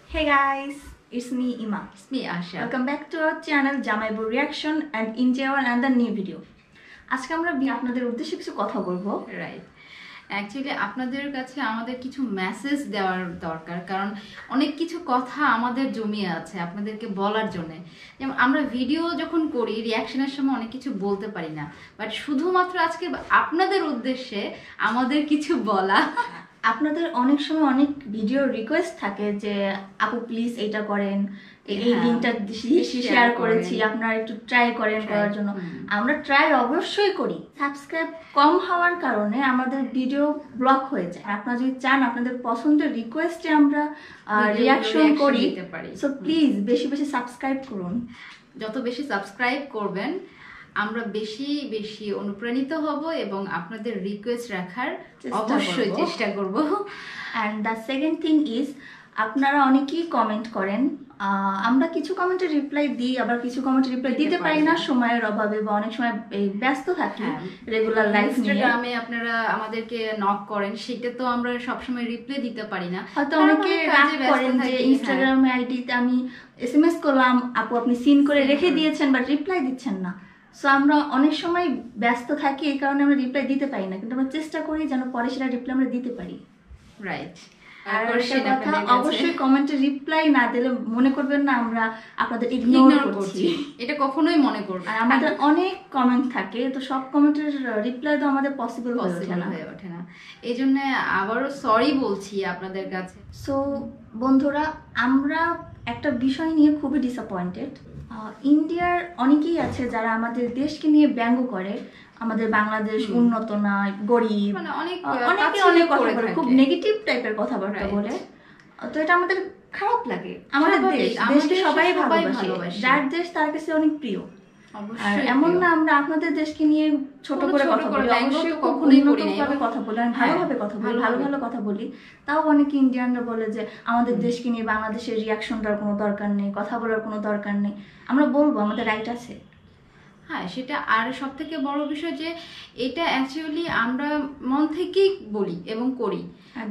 Hey guys, it's me Ima. It's me Asha. Welcome back to our channel Jamai Bow reaction and enjoy our another new video. আজকে আমরা আপনাদের উদ্দেশ্যে কিছু কথা বলবো। Right, actually আপনাদের কাছে আমাদের কিছু মেসেজ দেওয়ার দরকার, কারণ অনেক কিছু কথা আমাদের জমিয়ে আছে আপনাদেরকে বলার জন্য। যেমন আমরা ভিডিও যখন করি রিয়াকশনের সময় অনেক কিছু বলতে পারি না, বাট শুধুমাত্র আজকে আপনাদের উদ্দেশ্যে আমাদের কিছু বলা। আপনাদের অনেক সময় অনেক ভিডিও রিকোয়েস্ট থাকে যে আপু প্লিজ এইটা করেন, এই লিংকটা শেয়ার করেছি, আপনারা একটু ট্রাই করেন করার জন্য। আমরা ট্রাই অবশ্যই করি। সাবস্ক্রাইব কম হওয়ার কারণে আমাদের ভিডিও ব্লক হয়ে যায়। আপনারা যদি চান আপনাদের পছন্দের রিকোয়েস্টে আমরা রিয়াকশন করি, সো প্লিজ বেশি বেশি সাবস্ক্রাইব করুন। যত বেশি সাবস্ক্রাইব করবেন আমরা বেশি বেশি অনুপ্রাণিত হব এবং আপনাদের রিকোয়েস্ট রাখার অবশ্যই চেষ্টা করব। And the second thing is, আপনারা অনেকেই কমেন্ট করেন, আমরা কিছু কমেন্টের রিপ্লাই দিই, আবার কিছু কমেন্টের রিপ্লাই দিতে পারি না সময়ের অভাবে, বা অনেক সময় ব্যস্ত থাকি রেগুলার লাইফ নিয়ে। ইনস্টাগ্রামে আপনারা আমাদেরকে নক করেন, সেটা তো আমরা সবসময় রিপ্লাই দিতে পারি না। হয়তো অনেকে রাগ করেন যে ইনস্টাগ্রাম আইডিতে আমি এসএমএস করলাম, আপু আপনি সিন করে রেখে দিয়েছেন বাট রিপ্লাই দিচ্ছেন না। সো আমরা অনেক সময় ব্যস্ত থাকি, এই কারণে আমরা রিপ্লাই দিতে পারি না, কিন্তু আমরা চেষ্টা করি যেন পরে সেটা রিপ্লাই আমরা দিতে পারি। রাইট, আর একটা কথা, অবশ্যই কমেন্টে রিপ্লাই না দিলে মনে করবেন না আমরা আপনাদের ইগনোর করছি, এটা কখনোই মনে করবেন। আর আমাদের অনেক কমেন্ট থাকে, তো সব কমেন্টের রিপ্লাই তো আমাদের পসিবল হয়ে ওঠে না। এই জন্য আবারও সরি বলছি আপনাদের কাছে। সো বন্ধুরা, আমরা একটা বিষয় নিয়ে খুবই ডিসঅ্যাপয়েন্টেড। ইন্ডিয়ার অনেকেই আছে যারা আমাদের দেশকে নিয়ে ব্যঙ্গ করে, আমাদের বাংলাদেশ উন্নত না, গরিব, অনেকে অনেক কথা বলে, খুব নেগেটিভ টাইপের কথাবার্তা বলে। তো এটা আমাদের খারাপ লাগে। আমাদের দেশকে সবাই ভালোবাসে, যার দেশ তার কাছে অনেক প্রিয়। আর এমন না আমরা আপনাদের দেশকে নিয়ে ছোট করে কথা বলি, অবশ্যই কখনোই কথা বলি, আমি ভালোভাবে কথা বলি, ভালো ভালো কথা বলি। তাও অনেকে ইন্ডিয়ানরা বলে যে আমাদের দেশকে নিয়ে বাংলাদেশের রিয়াকশন দেওয়ার কোনো দরকার নেই, কথা বলার কোনো দরকার নেই। আমরা বলবো, আমাদের রাইট আছে। হ্যাঁ, সেটা। আর সব থেকে বড় বিষয় যে এটা অ্যাকচুয়ালি আমরা মন থেকেই বলি এবং করি,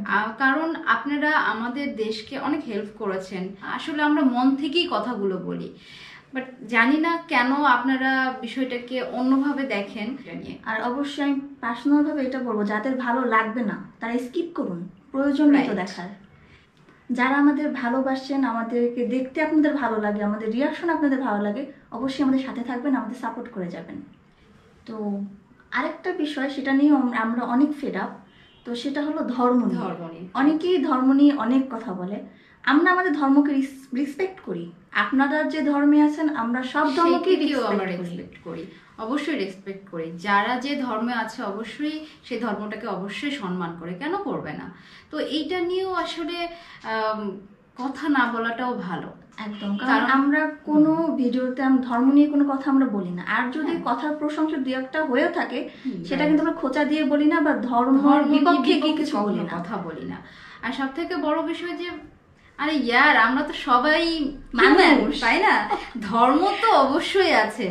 কারণ আপনারা আমাদের দেশকে অনেক হেল্প করেছেন। আসলে আমরা মন থেকেই কথাগুলো বলি, বাট জানি না কেন আপনারা বিষয়টাকে অন্যভাবে দেখেন। আর অবশ্যই আমি পার্সোনালভাবে এটা বলবো, যাদের ভালো লাগবে না তারা স্কিপ করুন, প্রয়োজন নেই তো দেখার। যারা আমাদের ভালোবাসেন, আমাদেরকে দেখতে আপনাদের ভালো লাগে, আমাদের রিয়াকশন আপনাদের ভালো লাগে, অবশ্যই আমাদের সাথে থাকবেন, আমাদের সাপোর্ট করে যাবেন। তো আরেকটা বিষয়, সেটা নিয়ে আমরা অনেক ফেড আপ, তো সেটা হলো ধর্ম নিয়ে। অনেকেই ধর্ম নিয়ে অনেক কথা বলে। আমরা আমাদের ধর্মকে রেসপেক্ট করি, আপনারা যে ধর্মে আছেন আমরা সব ধর্মকেই রেসপেক্ট করি, অবশ্যই রেসপেক্ট করি। যারা যে ধর্মে আছে অবশ্যই সেই ধর্মটাকে অবশ্যই সম্মান করে, কেন করবে না? তো এইটা নিয়েও আসলে কথা না বলাটাও ভালো। একদম, কারণ আমরা কোনো ভিডিওতে ধর্ম নিয়ে কোনো কথা আমরা বলি না। আর যদি কথার প্রশংসা দুই একটা হয়ে থাকে, সেটা কিন্তু আমরা খোঁচা দিয়ে বলি না, বা ধর্মের বিপক্ষে কিছু কথা বলি না। আর সব থেকে বড় বিষয় যে আরে ইয়ার, আমরা তো সবাই মানুষ, তাই না? ধর্ম তো অবশ্যই আছে।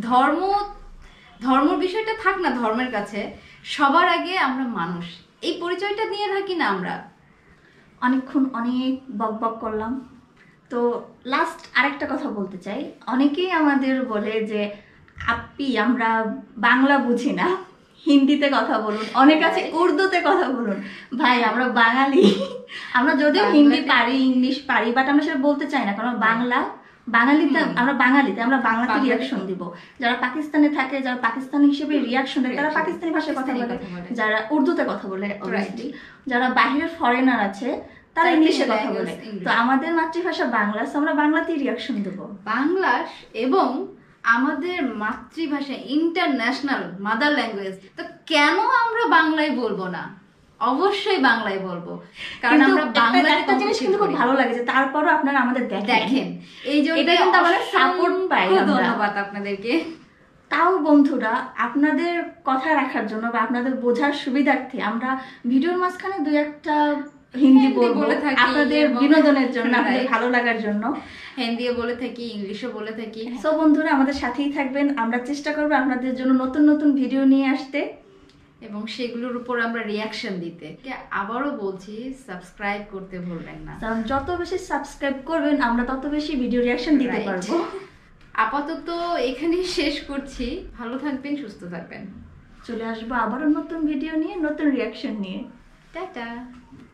ধর্ম বিষয়টা থাক না ধর্মের কাছে, সবার আগে আমরা মানুষ, এই পরিচয়টা নিয়ে থাকি না আমরা। অনেকক্ষণ অনেক বক বক করলাম, তো লাস্ট আরেকটা কথা বলতে চাই। অনেকেই আমাদের বলে যে আপি আমরা বাংলা বুঝি না, হিন্দিতে কথা বলুন, অনেক আছে উর্দুতে কথা বলুন। ভাই আমরা বাঙালি, আমরা যদিও হিন্দি পারি, ইংলিশ পারি, বাট আমরা সেটা বলতে চাই না, কারণ বাঙালিতে আমরা বাংলাতে রিয়াকশন দিব। যারা পাকিস্তানে থাকে, যারা পাকিস্তানি হিসেবে রিয়াকশন দেয়, তারা পাকিস্তানি ভাষায় কথা বলে, যারা উর্দুতে কথা বলে, যারা বাহিরের ফরেনার আছে তারা ইংলিশে কথা বলে। তো আমাদের মাতৃভাষা বাংলা, আমরা বাংলাতেই রিয়াকশন দেবো। বাংলা এবং আমাদের মাতৃভাষা ইন্টারন্যাশনাল মাদার ল্যাঙ্গুয়েজ, তো কেন আমরা বাংলায় বলবো না? অবশ্যই বাংলায় বলবো, কারণ আমরা বাংলা একটা জিনিস কিন্তু খুব ভালো লাগে যে তারপরও আপনারা আমাদের দেখেন, এই জন্য কিন্তু আমরা সাপোর্ট পাই। ধন্যবাদ আপনাদেরকে। তাও বন্ধুরা, আপনাদের কথা রাখার জন্য বা আপনাদের বোঝার সুবিধার্থে আমরা ভিডিওর মাঝখানে দুই একটা হিন্দি বলে থাকি, আপনাদের বিনোদনের জন্য, আপনাদের ভালো লাগার জন্য হিন্দিও বলে থাকি, ইংলিশও বলে থাকি। সো বন্ধুরা, আমাদের সাথেই থাকবেন, আমরা চেষ্টা করবো আপনাদের জন্য নতুন নতুন ভিডিও নিয়ে আসতে। এবং সেগুলোর উপর আমরা রিয়াকশন দিতে। আবারও বলছি, সাবস্ক্রাইব করতে ভুলবেন না, কারণ যত বেশি সাবস্ক্রাইব করবেন আমরা তত বেশি ভিডিও রিয়াকশন দিতে পারবো। আপাতত এখানেই শেষ করছি। ভালো থাকবেন, সুস্থ থাকবেন। চলে আসবো আবারও নতুন ভিডিও নিয়ে, নতুন রিয়াকশন নিয়ে। টাটা।